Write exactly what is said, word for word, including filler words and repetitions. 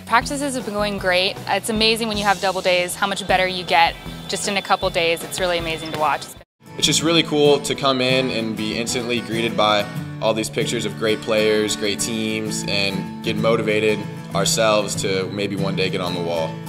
Practices have been going great. It's amazing when you have double days how much better you get just in a couple days. It's really amazing to watch. It's just really cool to come in and be instantly greeted by all these pictures of great players, great teams, and get motivated ourselves to maybe one day get on the wall.